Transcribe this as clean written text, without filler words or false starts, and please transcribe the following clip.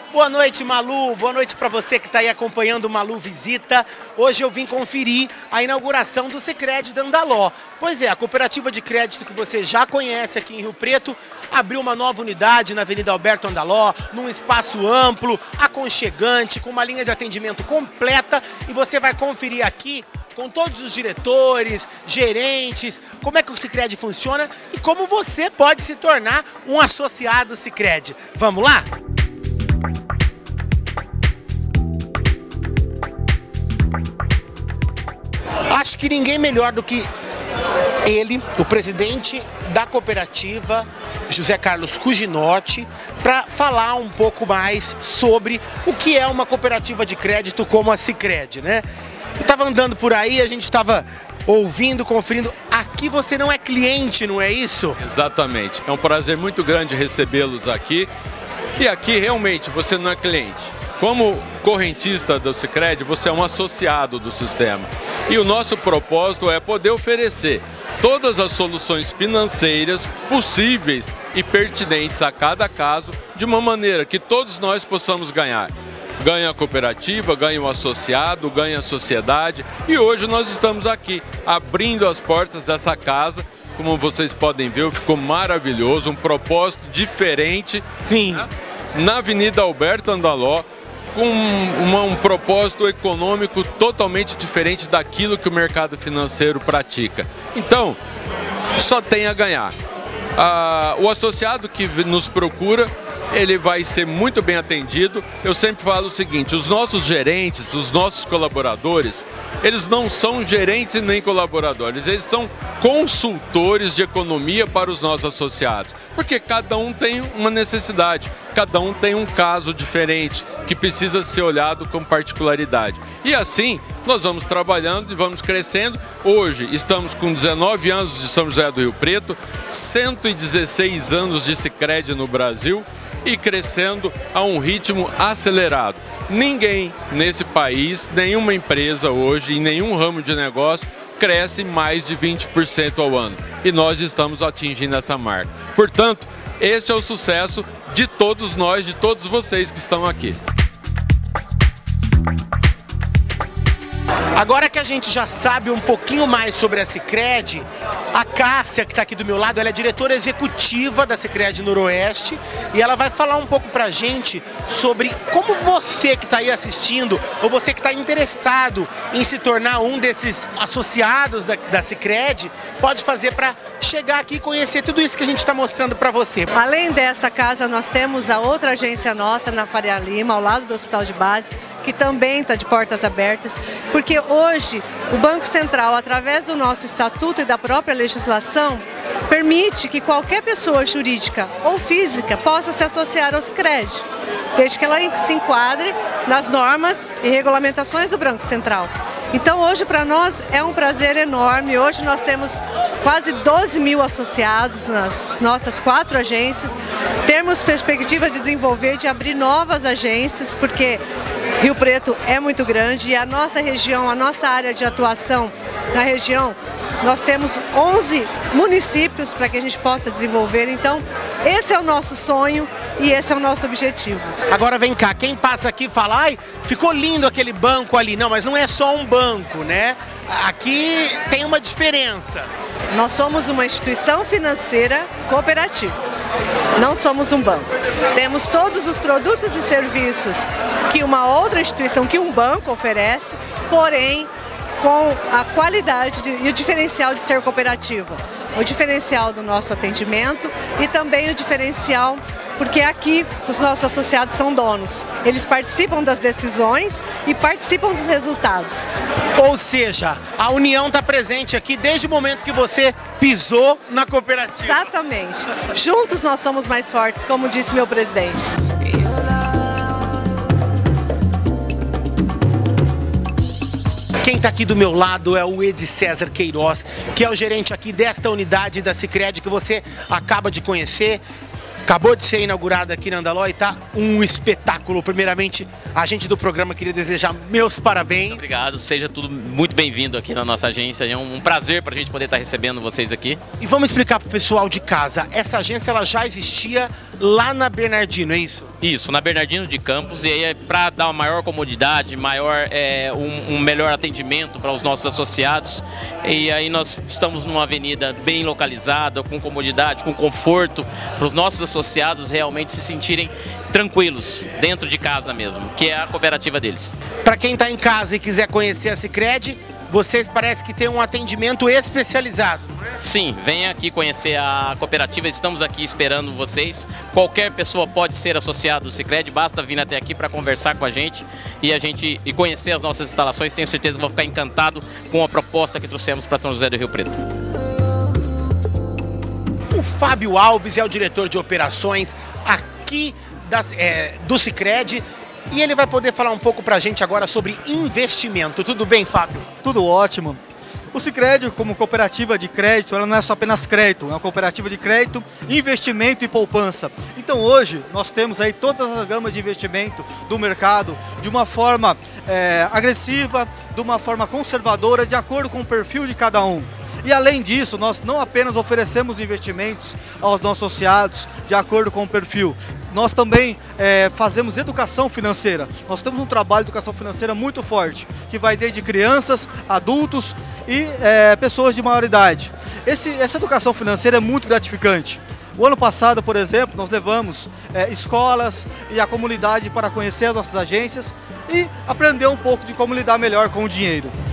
Boa noite, Malu. Boa noite para você que está aí acompanhando o Malu Visita. Hoje eu vim conferir a inauguração do Sicredi Dandaló. Pois é, a cooperativa de crédito que você já conhece aqui em Rio Preto abriu uma nova unidade na Avenida Alberto Andaló, num espaço amplo, aconchegante, com uma linha de atendimento completa. E você vai conferir aqui com todos os diretores, gerentes, como é que o Sicredi funciona e como você pode se tornar um associado Sicredi. Vamos lá? Acho que ninguém melhor do que ele, o presidente da cooperativa, José Carlos Cuginotti, para falar um pouco mais sobre o que é uma cooperativa de crédito como a Sicredi, né? Eu estava andando por aí, a gente estava ouvindo, conferindo. Aqui você não é cliente, não é isso? Exatamente. É um prazer muito grande recebê-los aqui. E aqui realmente você não é cliente. Como correntista do Sicredi, você é um associado do sistema. E o nosso propósito é poder oferecer todas as soluções financeiras possíveis e pertinentes a cada caso, de uma maneira que todos nós possamos ganhar. Ganha a cooperativa, ganha o associado, ganha a sociedade. E hoje nós estamos aqui, abrindo as portas dessa casa. Como vocês podem ver, ficou maravilhoso, um propósito diferente. Sim. Né? Na Avenida Alberto Andaló, com um propósito econômico totalmente diferente daquilo que o mercado financeiro pratica. Então, só tem a ganhar. O associado que nos procura, ele vai ser muito bem atendido. Eu sempre falo o seguinte, os nossos gerentes, os nossos colaboradores, eles não são gerentes e nem colaboradores, eles são consultores de economia para os nossos associados, porque cada um tem uma necessidade, cada um tem um caso diferente que precisa ser olhado com particularidade. E assim, nós vamos trabalhando e vamos crescendo. Hoje estamos com 19 anos de São José do Rio Preto, 116 anos de Sicredi no Brasil, e crescendo a um ritmo acelerado. Ninguém nesse país, nenhuma empresa hoje, em nenhum ramo de negócio, cresce mais de 20% ao ano. E nós estamos atingindo essa marca. Portanto, esse é o sucesso de todos nós, de todos vocês que estão aqui. Agora que a gente já sabe um pouquinho mais sobre a Sicredi, a Cássia, que está aqui do meu lado, ela é diretora executiva da Sicredi Noroeste e ela vai falar um pouco pra gente sobre como você que está aí assistindo ou você que está interessado em se tornar um desses associados da Sicredi pode fazer para chegar aqui e conhecer tudo isso que a gente está mostrando para você. Além dessa casa, nós temos a outra agência nossa na Faria Lima, ao lado do Hospital de Base, que também está de portas abertas, porque hoje o Banco Central, através do nosso estatuto e da própria legislação, permite que qualquer pessoa jurídica ou física possa se associar ao Sicredi, desde que ela se enquadre nas normas e regulamentações do Banco Central. Então hoje para nós é um prazer enorme. Hoje nós temos quase 12 mil associados nas nossas 4 agências. Temos perspectivas de desenvolver, de abrir novas agências, porque Rio Preto é muito grande e a nossa região, a nossa área de atuação na região, nós temos 11 municípios para que a gente possa desenvolver. Então, esse é o nosso sonho e esse é o nosso objetivo. Agora vem cá, quem passa aqui fala, ai, ficou lindo aquele banco ali. Não, mas não é só um banco, né? Aqui tem uma diferença. Nós somos uma instituição financeira cooperativa, não somos um banco. Temos todos os produtos e serviços que uma outra instituição, que um banco oferece, porém com a qualidade e o diferencial de ser cooperativa. O diferencial do nosso atendimento e também o diferencial porque aqui os nossos associados são donos. Eles participam das decisões e participam dos resultados. Ou seja, a união está presente aqui desde o momento que você pisou na cooperativa. Exatamente. Juntos nós somos mais fortes, como disse meu presidente. Quem está aqui do meu lado é o Edi César Queiroz, que é o gerente aqui desta unidade da Sicredi que você acaba de conhecer. Acabou de ser inaugurada aqui na Andaló e tá um espetáculo. Primeiramente, a gente do programa queria desejar meus parabéns. Muito obrigado, seja tudo muito bem-vindo aqui na nossa agência. É um prazer para a gente poder estar recebendo vocês aqui. E vamos explicar para o pessoal de casa, essa agência ela já existia lá na Bernardino, é isso? Isso, na Bernardino de Campos, e aí é para dar uma maior comodidade, um melhor atendimento para os nossos associados. E aí nós estamos numa avenida bem localizada, com comodidade, com conforto, para os nossos associados realmente se sentirem tranquilos, dentro de casa mesmo, que é a cooperativa deles. Para quem está em casa e quiser conhecer a Sicredi, vocês parecem que têm um atendimento especializado, não é? Sim, venha aqui conhecer a cooperativa, estamos aqui esperando vocês. Qualquer pessoa pode ser associado do Sicredi, basta vir até aqui para conversar com a gente e conhecer as nossas instalações. Tenho certeza que vão ficar encantado com a proposta que trouxemos para São José do Rio Preto. O Fábio Alves é o diretor de operações aqui do Sicredi. E ele vai poder falar um pouco para a gente agora sobre investimento. Tudo bem, Fábio? Tudo ótimo. O Sicredi, como cooperativa de crédito, ela não é só apenas crédito, é uma cooperativa de crédito, investimento e poupança. Então hoje nós temos aí todas as gamas de investimento do mercado de uma forma agressiva, de uma forma conservadora, de acordo com o perfil de cada um. E além disso, nós não apenas oferecemos investimentos aos nossos associados de acordo com o perfil, nós também fazemos educação financeira. Nós temos um trabalho de educação financeira muito forte, que vai desde crianças, adultos e pessoas de maior idade. Essa educação financeira é muito gratificante. O ano passado, por exemplo, nós levamos escolas e a comunidade para conhecer as nossas agências e aprender um pouco de como lidar melhor com o dinheiro.